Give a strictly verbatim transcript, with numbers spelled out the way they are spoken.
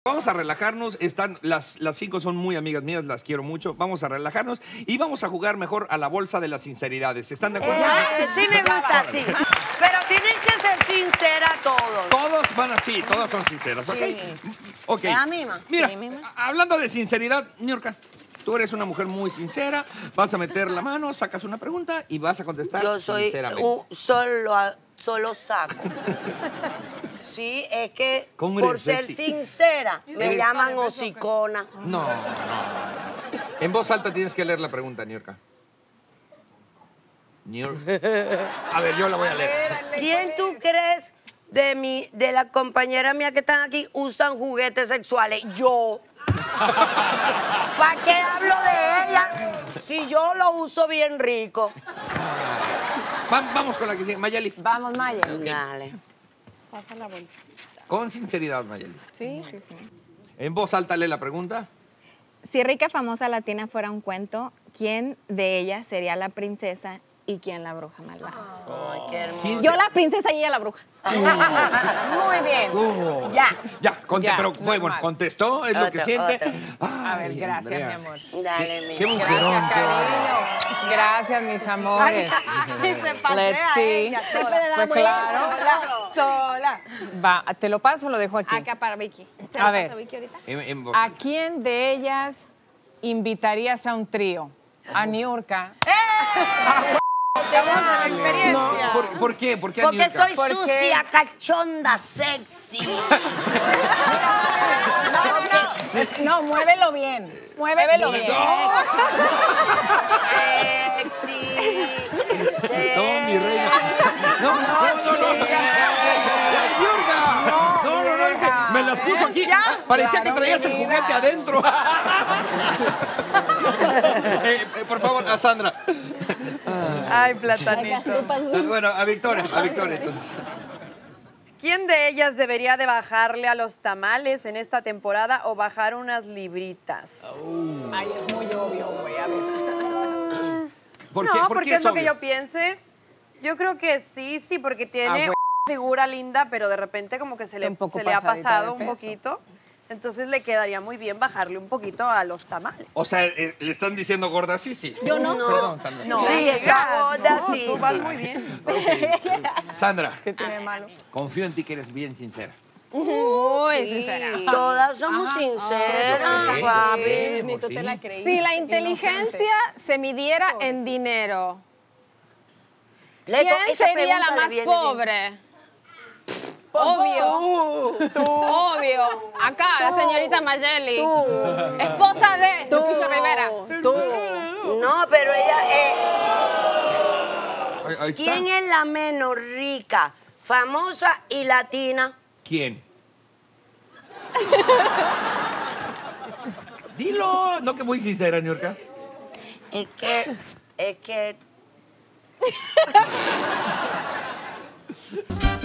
Vamos a relajarnos. Están, las, las cinco son muy amigas mías, las quiero mucho. Vamos a relajarnos y vamos a jugar mejor a la bolsa de las sinceridades. ¿Están de acuerdo? Eh, sí me gusta, sí. Pero tienen que ser sinceras todos. Todos van así, todas son sinceras, ¿ok? Sí. Ok. ¿Es la misma? Mira, Sí, misma. hablando de sinceridad, Niurka, tú eres una mujer muy sincera. Vas a meter la mano, sacas una pregunta y vas a contestar Yo soy sinceramente. un solo, solo saco. Sí, es que ¿Cómo por eres ser sexy? sincera me Eres- llaman hocicona. No, no, no. En voz alta tienes que leer la pregunta, Niurka. Niurka. A ver, yo la voy a leer. ¿Quién tú crees de mi, de la compañera mía que están aquí usan juguetes sexuales? Yo. ¿Para qué hablo de ella si yo lo uso bien rico? Va- vamos con la que sigue. Mayeli. Vamos, Maya. Dale. Pasa la bolsita. Con sinceridad, Mayeli. Sí, sí, sí. En voz alta lee la pregunta. Si Rica Famosa Latina fuera un cuento, ¿quién de ellas sería la princesa y quién la bruja malvada? Ay, qué hermoso. ¿Quién Yo la princesa y ella la bruja. Muy bien. Oh. Ya. Ya, conte- Ya, pero fue bueno, normal. contestó, es lo que Otro, siente. otro. A ver, Ay, gracias, Andrea. mi amor. Dale, mi Qué amor. mujerón. Gracias, qué bárbaro. cariño. Gracias, mis amores. Se pasea Let's see. ella Pues sola. claro. Sola. Va, ¿te lo paso o lo dejo aquí? Acá para Vicky. ¿Te A lo ver. paso, Vicky, ahorita? En- en voz ¿A alta. quién de ellas invitarías a un trío? A Niurka. No, ¿por, por qué? ¿Por qué, Porque Niurka? soy ¿Por qué? sucia, cachonda, sexy. No, muévelo bien. Muévelo bien. Sexy. No, mi reina. No, no, no, no. Niurka. No, no, no, es que me las puso aquí. Parecía Claro, que traías el mi vida. juguete adentro. Eh, eh, por favor, a Sandra. Ay, platanito. Bueno, a Victoria, a Victoria. entonces. ¿Quién de ellas debería de bajarle a los tamales en esta temporada o bajar unas libritas? Ay, es muy obvio, güey. A ver. ¿Por no, qué? ¿Por porque qué es lo que obvio? yo piense. Yo creo que sí, sí, porque tiene Ah, una figura linda, pero de repente como que se le, Un poco se le ha pasadita pasado de un peso. poquito. Entonces le quedaría muy bien bajarle un poquito a los tamales. O sea, eh, le están diciendo gorda, sí, sí. Yo no. Perdón, Sandra. No, Sí, está gorda, no, sí, tú vas sí. muy bien. Ok. Sandra, ¿Qué tiene malo? confío en ti que eres bien sincera. Muy sincera. Todas somos sinceras, Sí, papi. sí, Ni por tú te fin. la creí. Si la inteligencia se midiera en dinero, Leto, ¿quién esa sería pregunta la le más viene bien. pobre? Obvio. Obvio. Acá, la señorita Mayeli. Esposa de Lupillo Rivera. No, pero ella es... Ahí, ahí está. ¿Quién es la menos rica, famosa y latina? ¿Quién? Dilo. No, que muy sincera, Niurka. Es que... Es que...